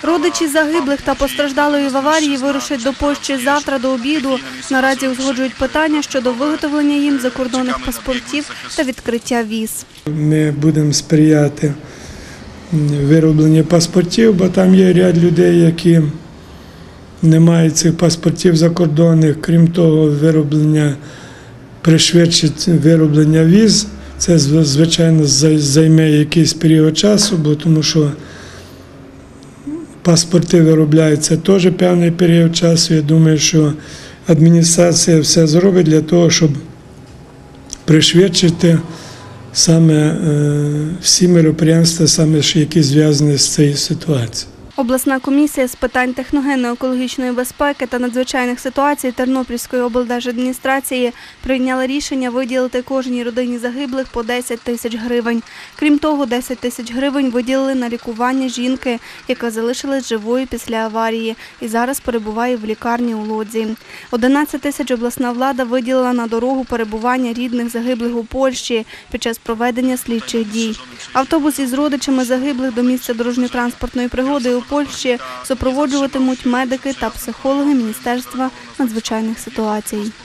Родичі загиблих та постраждалої в аварії вирушать до Польщі завтра до обіду. Наразі узгоджують питання щодо виготовлення їм закордонних паспортів та відкриття віз. Ми будемо сприяти виробленню паспортів, бо там є ряд людей, які не мають цих паспортів закордонних. Крім того, пришвидшить вироблення віз. Це, звичайно, займе якийсь період часу, бо тому що паспорти виробляються теж певний період часу. Я думаю, що адміністрація все зробить для того, щоб пришвидшити саме всі мероприємства, саме які зв'язані з цією ситуацією. Обласна комісія з питань техногенно-екологічної безпеки та надзвичайних ситуацій Тернопільської облдержадміністрації прийняла рішення виділити кожній родині загиблих по 10 тисяч гривень. Крім того, 10 тисяч гривень виділили на лікування жінки, яка залишилась живою після аварії і зараз перебуває в лікарні у Лодзі. 11 тисяч обласна влада виділила на дорогу перебування рідних загиблих у Польщі під час проведення слідчих дій. Автобус із родичами загиблих до місця дорожньо-транспортної пригоди у Польщі супроводжуватимуть медики та психологи Міністерства надзвичайних ситуацій.